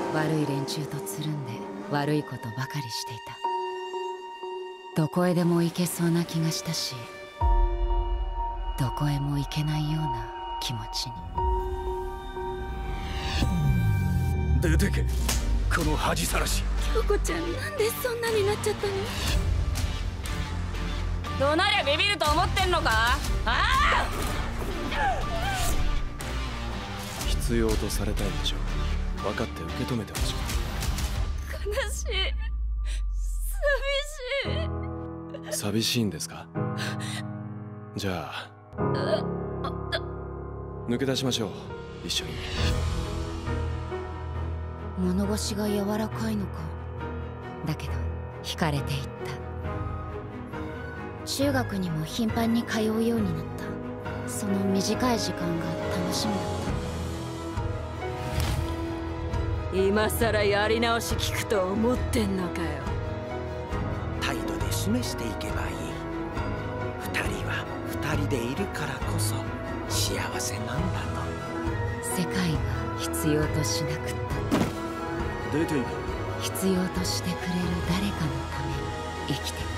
悪い連中とつるんで悪いことばかりしていた。どこへでも行けそうな気がしたし、どこへも行けないような気持ちに。 出てけ、この恥さらし。 京子ちゃん、なんでそんなになっちゃったの？ どなりゃビビると思ってんのか？ああ！ 必要とされたいんでしょう。分かって受け止めてほしい。 悲しい、寂しい。 寂しいんですか？じゃあ抜け出しましょう、一緒に。 物腰が柔らかいのか。だけど惹かれていった。中学にも頻繁に通うようになった。その短い時間が楽しみだった。 今さらやり直し聞くと思ってんのかよ。 態度で示していけばいい。二人は二人でいるからこそ幸せなんだと。 世界が必要としなくった。 出ていけ。 必要としてくれる誰かのために生きて